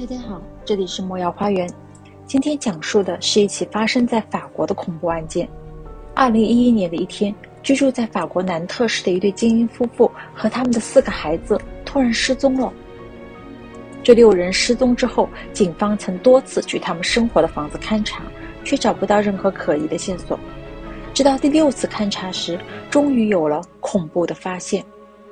大家好，这里是魔瑶花园。今天讲述的是一起发生在法国的恐怖案件。2011年的一天，居住在法国南特市的一对精英夫妇和他们的4个孩子突然失踪了。这6人失踪之后，警方曾多次去他们生活的房子勘查，却找不到任何可疑的线索。直到第6次勘查时，终于有了恐怖的发现。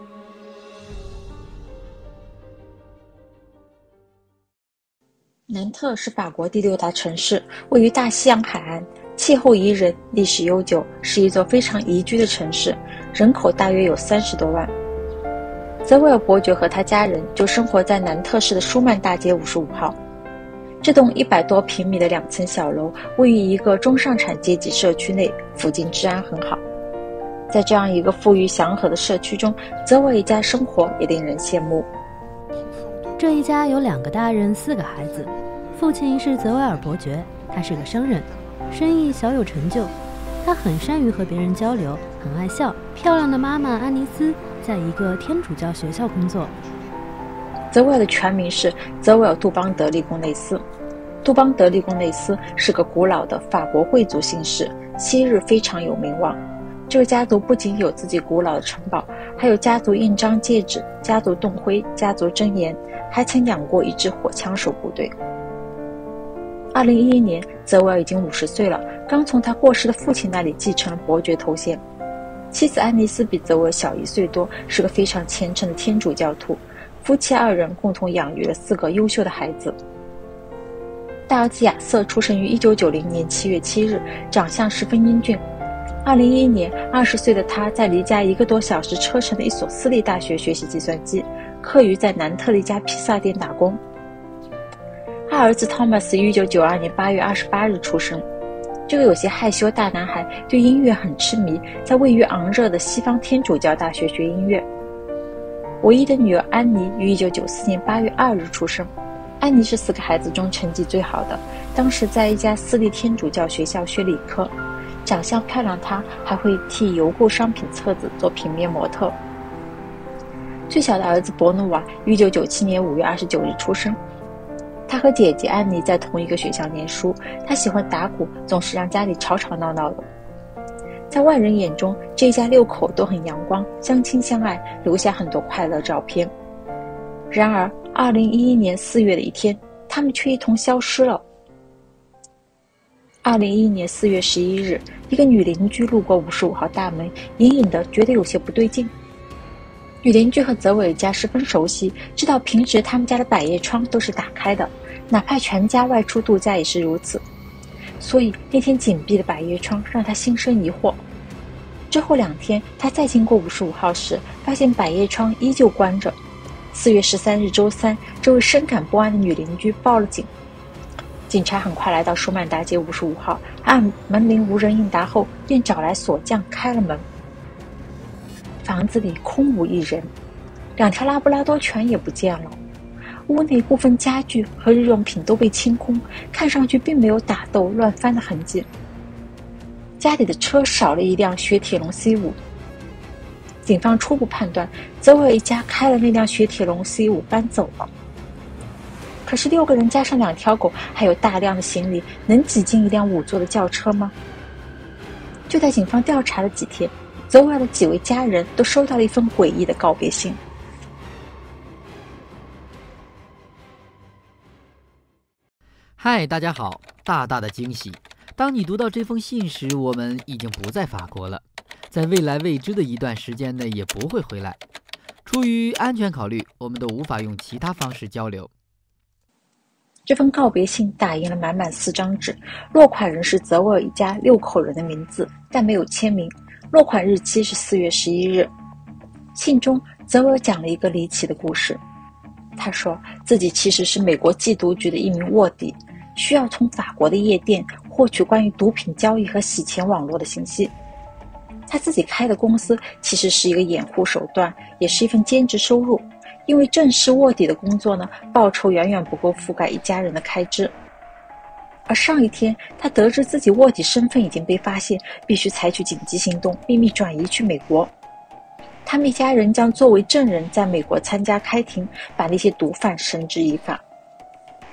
南特是法国第6大城市，位于大西洋海岸，气候宜人，历史悠久，是一座非常宜居的城市，人口大约有30多万。泽维尔伯爵和他家人就生活在南特市的舒曼大街55号。这栋100多平米的2层小楼位于一个中上产阶级社区内，附近治安很好。在这样一个富裕祥和的社区中，泽维尔一家生活也令人羡慕。 这一家有2个大人，4个孩子。父亲是泽维尔伯爵，他是个商人，生意小有成就。他很善于和别人交流，很爱笑。漂亮的妈妈安妮斯在一个天主教学校工作。 泽维尔的全名是泽维尔·杜邦德利贡内斯。杜邦德利贡内斯是个古老的法国贵族姓氏，昔日非常有名望。这个家族不仅有自己古老的城堡，还有家族印章戒指、家族洞徽、家族箴言，还曾养过一支火枪手部队。2011年，泽维尔已经50岁了，刚从他过世的父亲那里继承了伯爵头衔。妻子安妮斯比泽维尔小1岁多，是个非常虔诚的天主教徒。夫妻2人共同养育了4个优秀的孩子。大儿子亚瑟出生于1990年7月7日，长相十分英俊。2011年，20岁的他在离家1个多小时车程的一所私立大学学习计算机，课余在南特的一家披萨店打工。二儿子 Thomas 于1992年8月28日出生。这个有些害羞大男孩对音乐很痴迷，在位于昂热的西方天主教大学学音乐。唯一的女儿安妮于1994年8月2日出生。安妮是4个孩子中成绩最好的，当时在一家私立天主教学校学理科。长相漂亮，她还会替邮购商品册子做平面模特。最小的儿子伯努瓦于1997年5月29日出生。他和姐姐安妮在同一个学校念书，他喜欢打鼓，总是让家里吵吵闹闹的。在外人眼中，这一家6口都很阳光，相亲相爱，留下很多快乐照片。然而2011年4月的一天，他们却一同消失了。2011年4月11日，一个女邻居路过55号大门，隐隐的觉得有些不对劲。女邻居和泽维尔家十分熟悉，知道平时他们家的百叶窗都是打开的，哪怕全家外出度假也是如此。所以那天紧闭的百叶窗让他心生疑惑。之后2天，他再经过55号时，发现百叶窗依旧关着。4月13日周三，这位深感不安的女邻居报了警。警察很快来到舒曼大街55号，按门铃无人应答后，便找来锁匠开了门。房子里空无一人，2条拉布拉多犬也不见了。屋内部分家具和日用品都被清空，看上去并没有打斗乱翻的痕迹。家里的车少了一辆雪铁龙 C5。警方初步判断，泽维尔一家开了那辆雪铁龙 C5 搬走了。可是6个人加上2条狗，还有大量的行李，能挤进一辆5座的轿车吗？就在警方调查了几天，泽维尔的几位家人都收到了一份诡异的告别信。 嗨，大家好！大大的惊喜！当你读到这封信时，我们已经不在法国了，在未来未知的一段时间内也不会回来。出于安全考虑，我们都无法用其他方式交流。 这封告别信打印了满满4张纸，落款人是泽维尔一家6口人的名字，但没有签名。落款日期是4月11日。信中，泽维尔讲了一个离奇的故事。他说自己其实是美国缉毒局的一名卧底，需要从法国的夜店获取关于毒品交易和洗钱网络的信息。他自己开的公司其实是一个掩护手段，也是一份兼职收入，因为正式卧底的工作呢，报酬远远不够覆盖一家人的开支。而上一天，他得知自己卧底身份已经被发现，必须采取紧急行动，秘密转移去美国。他们一家人将作为证人在美国参加开庭，把那些毒贩绳之以法。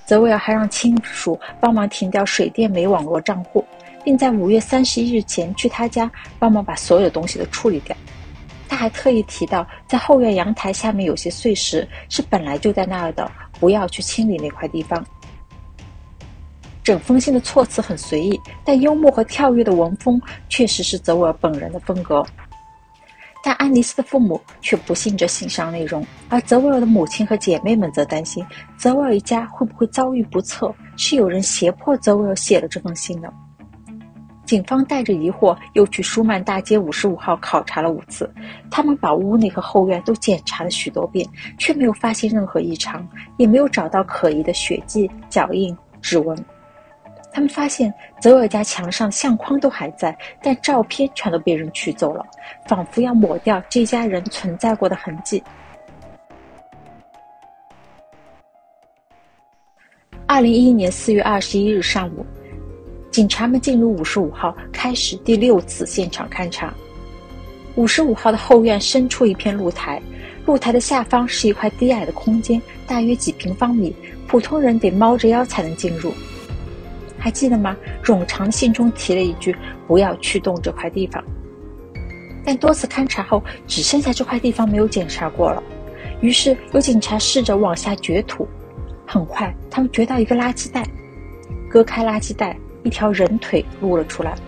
泽维尔还让亲属帮忙停掉水电煤网络账户，并在5月31日前去他家帮忙把所有东西都处理掉。他还特意提到，在后院阳台下面有些碎石是本来就在那儿的，不要去清理那块地方。整封信的措辞很随意，但幽默和跳跃的文风确实是泽维尔本人的风格。但安妮斯的父母却不信这信上内容，而泽维尔的母亲和姐妹们则担心泽维尔一家会不会遭遇不测，是有人胁迫泽维尔写了这封信呢？警方带着疑惑又去舒曼大街55号考察了5次，他们把屋内和后院都检查了许多遍，却没有发现任何异常，也没有找到可疑的血迹、脚印、指纹。他们发现泽维尔家墙上的相框都还在，但照片全都被人取走了，仿佛要抹掉这家人存在过的痕迹。2011年4月21日上午，警察们进入55号，开始第6次现场勘查。55号的后院伸出一片露台，露台的下方是一块低矮的空间，大约几平方米，普通人得猫着腰才能进入。还记得吗？冗长的信中提了一句不要去动这块地方。但多次勘察后，只剩下这块地方没有检查过了。于是有警察试着往下掘土，很快他们掘到一个垃圾袋，割开垃圾袋，一条人腿露了出来。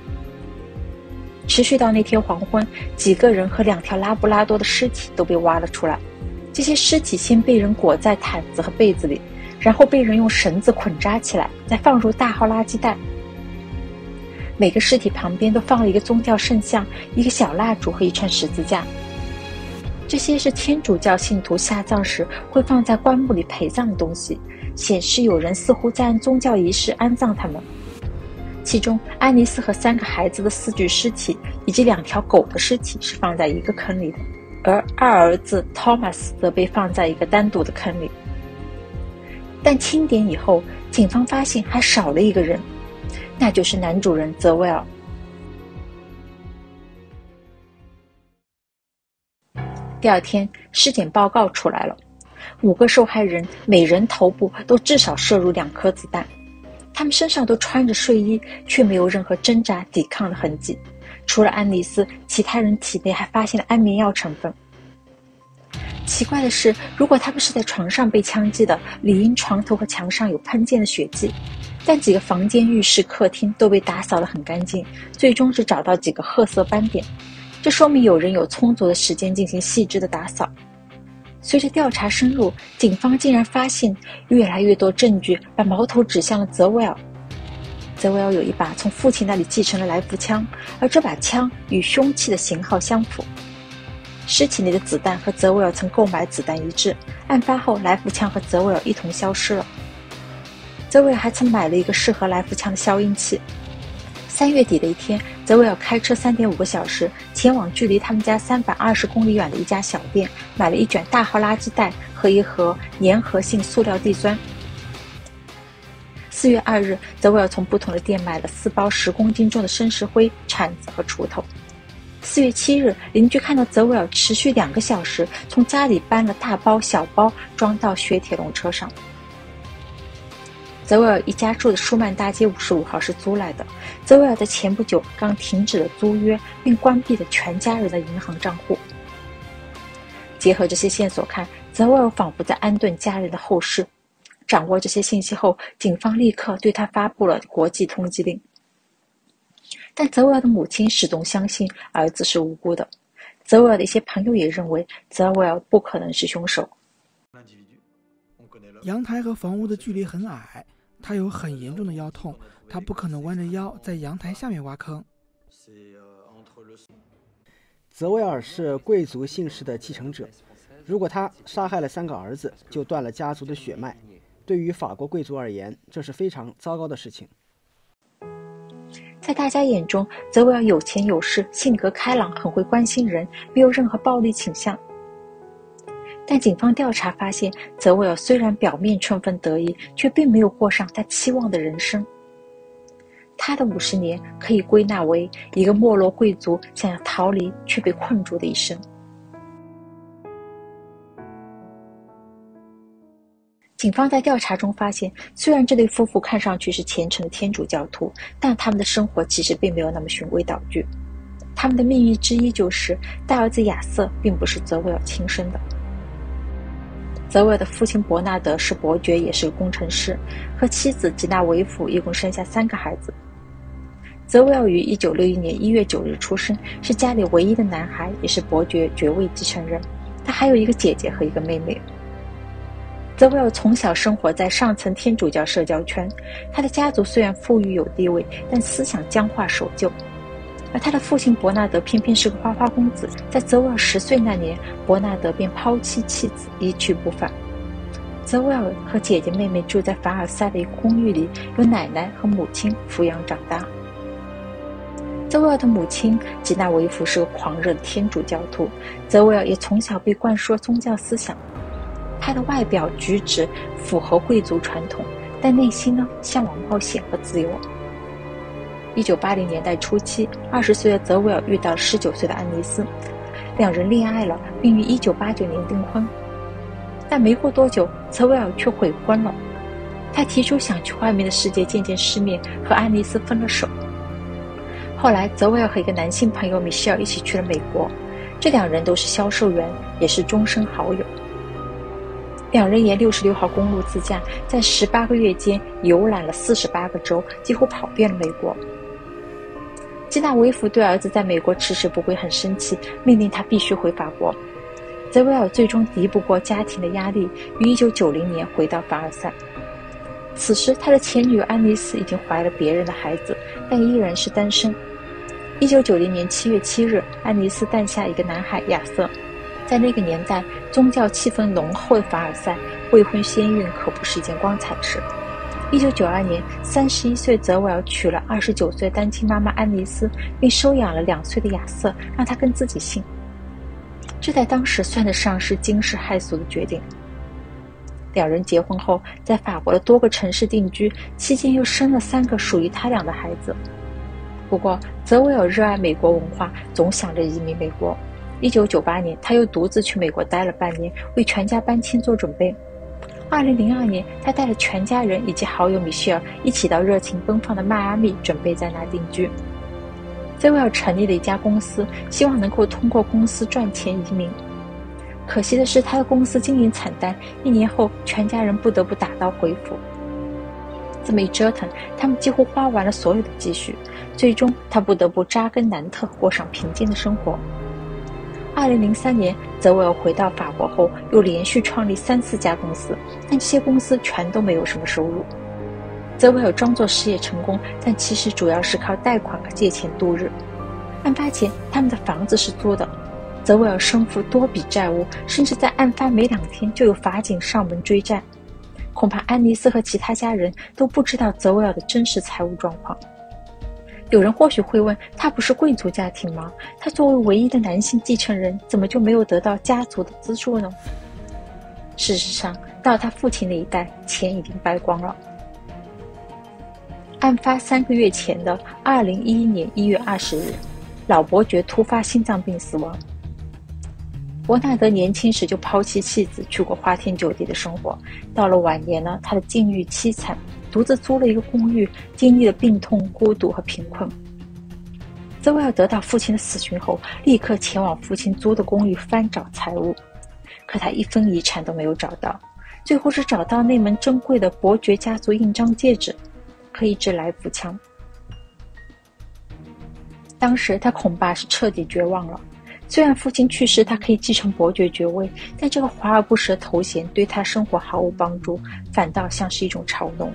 持续到那天黄昏，几个人和2条拉布拉多的尸体都被挖了出来。这些尸体先被人裹在毯子和被子里，然后被人用绳子捆扎起来，再放入大号垃圾袋。每个尸体旁边都放了一个宗教圣像、一个小蜡烛和一串十字架。这些是天主教信徒下葬时会放在棺木里陪葬的东西，显示有人似乎在按宗教仪式安葬他们。其中安妮斯和3个孩子的4具尸体以及2条狗的尸体是放在一个坑里的，而2儿子 Thomas 则被放在一个单独的坑里。但清点以后，警方发现还少了一个人，那就是男主人泽维尔。第2天，尸检报告出来了，5个受害人每人头部都至少射入2颗子弹，他们身上都穿着睡衣，却没有任何挣扎抵抗的痕迹。除了安妮斯，其他人体内还发现了安眠药成分。奇怪的是，如果他们是在床上被枪击的，理应床头和墙上有喷溅的血迹，但几个房间、浴室、客厅都被打扫得很干净，最终只找到几个褐色斑点，这说明有人有充足的时间进行细致的打扫。随着调查深入，警方竟然发现越来越多证据把矛头指向了泽维尔。泽维尔有一把从父亲那里继承的来福枪，而这把枪与凶器的型号相符。尸体内的子弹和泽维尔曾购买子弹一致，案发后来福枪和泽维尔一同消失了。泽维尔还曾买了一个适合来福枪的消音器。3月底的一天，泽维尔开车3.5个小时前往距离他们家320公里远的一家小店，买了一卷大号垃圾袋和一盒粘合性塑料地砖。4月2日，泽维尔从不同的店买了4包10公斤重的生石灰、铲子和锄头。4月7日，邻居看到泽维尔持续2个小时从家里搬了大包小包装到雪铁龙车上。泽维尔一家住的舒曼大街55号是租来的。泽维尔在前不久刚停止了租约，并关闭了全家人的银行账户。结合这些线索看，泽维尔仿佛在安顿家人的后事。掌握这些信息后，警方立刻对他发布了国际通缉令。但泽维尔的母亲始终相信儿子是无辜的。泽维尔的一些朋友也认为泽维尔不可能是凶手。 阳台和房屋的距离很矮，他有很严重的腰痛，他不可能弯着腰在阳台下面挖坑。 泽维尔是贵族姓氏的继承者，如果他杀害了3个儿子，就断了家族的血脉。对于法国贵族而言，这是非常糟糕的事情。 在大家眼中，泽维尔有钱有势，性格开朗，很会关心人，没有任何暴力倾向。但警方调查发现，泽维尔虽然表面春风得意，却并没有过上他期望的人生。他的50年可以归纳为一个没落贵族想要逃离却被困住的一生。 警方在调查中发现，虽然这对夫妇看上去是虔诚的天主教徒，但他们的生活其实并没有那么循规蹈矩。他们的秘密之一就是大儿子亚瑟并不是泽维尔亲生的。泽维尔的父亲伯纳德是伯爵，也是个工程师，和妻子吉娜维夫一共生下3个孩子。泽维尔于1961年1月9日出生，是家里唯一的男孩，也是伯爵爵位继承人。他还有一个姐姐和一个妹妹。泽维尔从小生活在上层天主教社交圈，他的家族虽然富裕有地位，但思想僵化守旧。而他的父亲伯纳德偏偏是个花花公子，在泽维尔10岁那年，伯纳德便抛妻弃子，一去不返。泽维尔和姐姐妹妹住在凡尔赛的一个公寓里，由奶奶和母亲抚养长大。泽维尔的母亲吉娜维夫是个狂热的天主教徒，泽维尔也从小被灌输宗教思想。他的外表举止符合贵族传统，但内心呢，向往冒险和自由。1980年代初期，20岁的泽维尔遇到了19岁的安妮斯，两人恋爱了，并于1989年订婚。但没过多久，泽维尔却悔婚了。他提出想去外面的世界见见世面，和安妮斯分了手。后来，泽维尔和一个男性朋友米歇尔一起去了美国，这两人都是销售员，也是终身好友。两人沿66号公路自驾，在18个月间游览了48个州，几乎跑遍了美国。吉娜维夫对儿子在美国迟迟不归很生气，命令他必须回法国。泽维尔最终敌不过家庭的压力，于1990年回到凡尔赛。此时他的前女友安妮斯已经怀了别人的孩子，但依然是单身。1990年7月7日，安妮斯诞下一个男孩亚瑟。在那个年代，宗教气氛浓厚的凡尔赛，未婚先孕可不是一件光彩的事。1992年，31岁泽维尔娶了29岁单亲妈妈安妮斯，并收养了2岁的亚瑟，让他跟自己姓。这在当时算得上是惊世骇俗的决定。两人结婚后，在法国的多个城市定居，期间又生了3个属于他俩的孩子。不过，泽维尔热爱美国文化，总想着移民美国。1998年，他又独自去美国待了半年，为全家搬迁做准备。2002年，他带了全家人以及好友米歇尔一起到热情奔放的迈阿密，准备在那定居。泽维尔成立了一家公司，希望能够通过公司赚钱移民。可惜的是，他的公司经营惨淡，1年后，全家人不得不打道回府。这么一折腾，他们几乎花完了所有的积蓄，最终他不得不扎根南特，过上平静的生活。2003年，泽维尔回到法国后，又连续创立3、4家公司，但这些公司全都没有什么收入。泽维尔装作事业成功，但其实主要是靠贷款和借钱度日。案发前，他们的房子是租的。泽维尔身负多笔债务，甚至在案发没2天就有法警上门追债。恐怕安妮斯和其他家人都不知道泽维尔的真实财务状况。有人或许会问，他不是贵族家庭吗？他作为唯一的男性继承人，怎么就没有得到家族的资助呢？事实上，到他父亲那一代，钱已经败光了。案发3个月前的2011年1月20日，老伯爵突发心脏病死亡。伯纳德年轻时就抛弃妻子，去过花天酒地的生活。到了晚年呢，他的境遇凄惨，独自租了一个公寓，经历了病痛、孤独和贫困。泽维尔得到父亲的死讯后，立刻前往父亲租的公寓翻找财物，可他一分遗产都没有找到，最后是找到那门珍贵的伯爵家族印章戒指和一支来福枪。当时他恐怕是彻底绝望了。虽然父亲去世，他可以继承伯爵爵位，但这个华而不实的头衔对他生活毫无帮助，反倒像是一种嘲弄。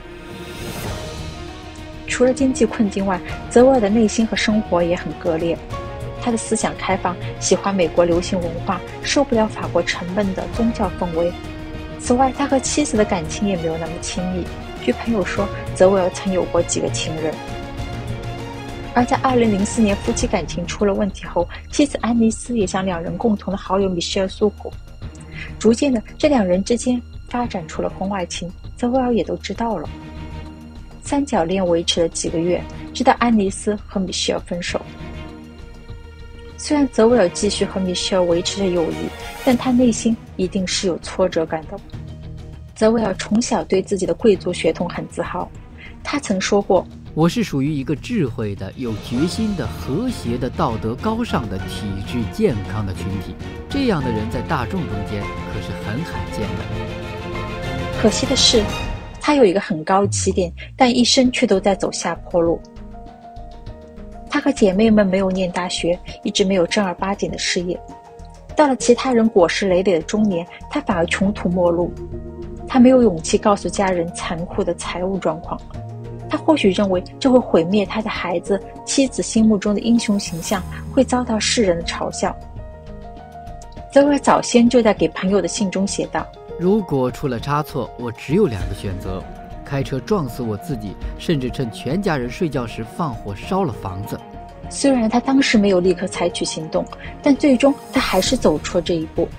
除了经济困境外，泽维尔的内心和生活也很割裂。他的思想开放，喜欢美国流行文化，受不了法国沉闷的宗教氛围。此外，他和妻子的感情也没有那么亲密。据朋友说，泽维尔曾有过几个情人。而在2004年夫妻感情出了问题后，妻子安妮斯也向2人共同的好友米歇尔诉苦。逐渐的，这2人之间发展出了婚外情，泽维尔也都知道了。3角恋维持了几个月，直到安妮斯和米歇尔分手。虽然泽维尔继续和米歇尔维持着友谊，但他内心一定是有挫折感的。 泽维尔从小对自己的贵族血统很自豪，他曾说过， 我是属于一个智慧的、有决心的、和谐的、道德高尚的、体质健康的群体。这样的人在大众中间可是很罕见的。 可惜的是，他有一个很高的起点，但一生却都在走下坡路。他和姐妹们没有念大学，一直没有正儿八经的事业。到了其他人果实累累的中年，他反而穷途末路。他没有勇气告诉家人残酷的财务状况，他或许认为这会毁灭他的孩子、妻子心目中的英雄形象，会遭到世人的嘲笑。泽维尔早先就在给朋友的信中写道， 如果出了差错，我只有2个选择：开车撞死我自己，甚至趁全家人睡觉时放火烧了房子。 虽然他当时没有立刻采取行动，但最终他还是走出了这一步。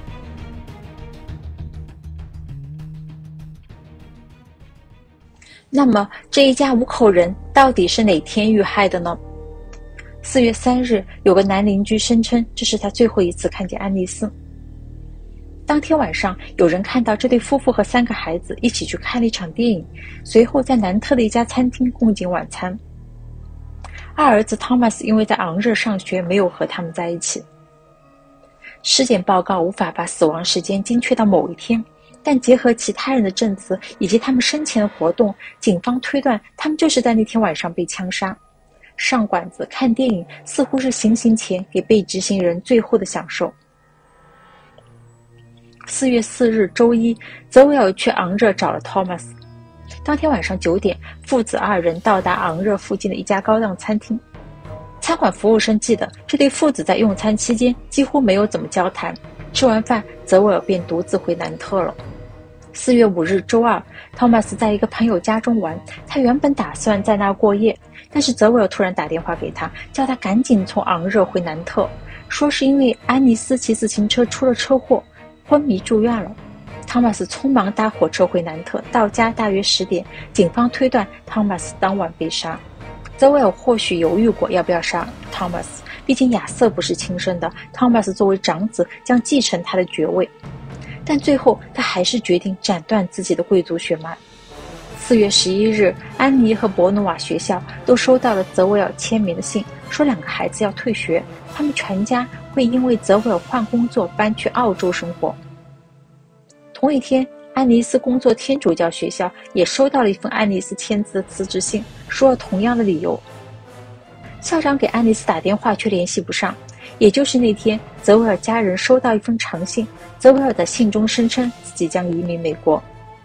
那么这一家5口人到底是哪天遇害的呢？4月3日，有个男邻居声称这是他最后一次看见安妮斯。当天晚上，有人看到这对夫妇和3个孩子一起去看了一场电影，随后在南特的一家餐厅共进晚餐。二儿子 Thomas 因为在昂热上学，没有和他们在一起。尸检报告无法把死亡时间精确到某一天，但结合其他人的证词以及他们生前的活动，警方推断他们就是在那天晚上被枪杀。上馆子看电影似乎是行刑前给被执行人最后的享受。4月4日周一，泽维尔去昂热找了 Thomas。当天晚上9点，父子2人到达昂热附近的一家高档餐厅。餐馆服务生记得，这对父子在用餐期间几乎没有怎么交谈。吃完饭，泽维尔便独自回南特了。4月5日周二，托马斯在一个朋友家中玩，他原本打算在那儿过夜，但是泽维尔突然打电话给他，叫他赶紧从昂热回南特，说是因为安妮斯骑自行车出了车祸，昏迷住院了。汤马斯匆忙搭火车回南特，到家大约10点，警方推断汤马斯当晚被杀。泽维尔或许犹豫过要不要杀汤马斯，毕竟亚瑟不是亲生的，汤马斯作为长子将继承他的爵位，但最后他还是决定斩断自己的贵族血脉。4月11日，安妮和伯努瓦学校都收到了泽维尔签名的信，说2个孩子要退学，他们全家会因为泽维尔换工作搬去澳洲生活。同一天，安妮斯工作天主教学校也收到了一份安妮斯签字的辞职信，说了同样的理由。校长给安妮斯打电话却联系不上，也就是那天，泽维尔家人收到一封长信，泽维尔在信中声称自己将移民美国。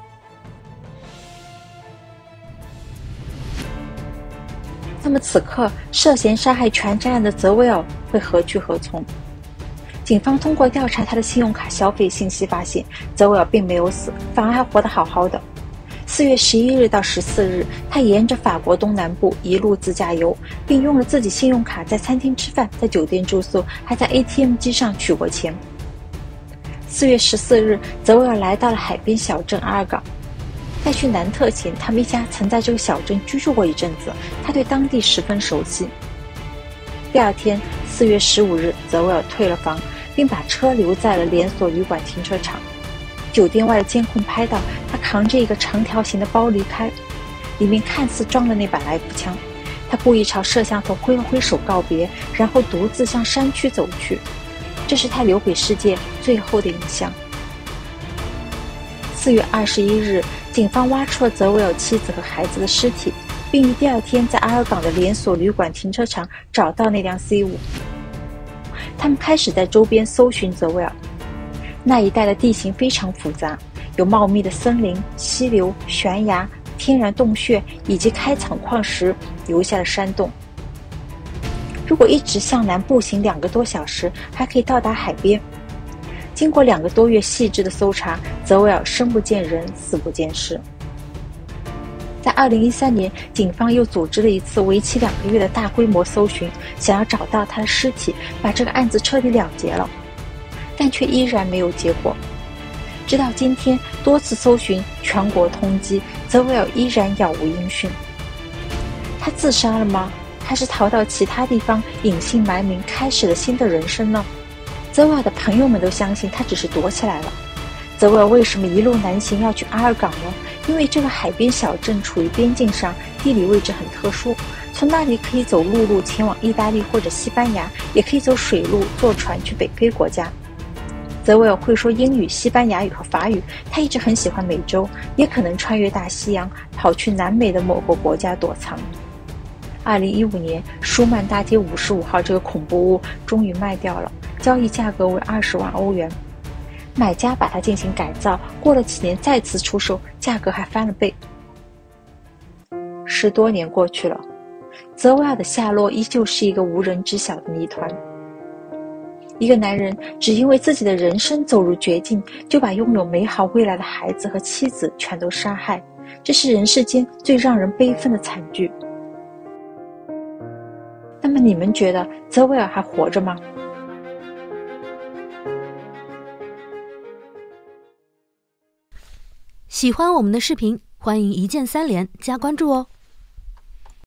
那么此刻，涉嫌杀害全家人的泽维尔会何去何从？警方通过调查他的信用卡消费信息发现，泽维尔并没有死，反而还活得好好的。4月11日到14日，他沿着法国东南部一路自驾游，并用了自己信用卡在餐厅吃饭，在酒店住宿，还在 ATM 机上取过钱。4月14日，泽维尔来到了海边小镇阿尔港。在去南特前，他们一家曾在这个小镇居住过一阵子，他对当地十分熟悉。第二天4月15日，泽维尔退了房，并把车留在了连锁旅馆停车场。酒店外的监控拍到他扛着一个长条形的包离开，里面看似装了那把来福枪。他故意朝摄像头挥了挥手告别，然后独自向山区走去。这是他留给世界最后的影像。4月21日，警方挖出了泽维尔妻子和孩子的尸体，并于第二天在阿尔港的连锁旅馆停车场找到那辆 C5。他们开始在周边搜寻泽维尔。那一带的地形非常复杂，有茂密的森林、溪流、悬崖、天然洞穴以及开采矿石留下的山洞。如果一直向南步行2个多小时，还可以到达海边。经过2个多月细致的搜查，泽维尔生不见人，死不见尸。在2013年，警方又组织了一次为期2个月的大规模搜寻，想要找到他的尸体，把这个案子彻底了结了，但却依然没有结果。直到今天，多次搜寻，全国通缉，泽维尔依然杳无音讯。他自杀了吗？还是逃到其他地方隐姓埋名，开始了新的人生呢？泽维尔的朋友们都相信他只是躲起来了。 泽维尔为什么一路南行要去阿尔港呢？因为这个海边小镇处于边境上，地理位置很特殊，从那里可以走陆路前往意大利或者西班牙，也可以走水路坐船去北非国家。泽维尔会说英语、西班牙语和法语，他一直很喜欢美洲，也可能穿越大西洋，跑去南美的某个国家躲藏。2015年，舒曼大街55号这个恐怖屋终于卖掉了，交易价格为20万欧元。买家把它进行改造，过了几年再次出售，价格还翻了倍。10多年过去了，泽维尔的下落依旧是一个无人知晓的谜团。一个男人只因为自己的人生走入绝境，就把拥有美好未来的孩子和妻子全都杀害，这是人世间最让人悲愤的惨剧。那么你们觉得泽维尔还活着吗？ 喜欢我们的视频，欢迎一键3连加关注哦。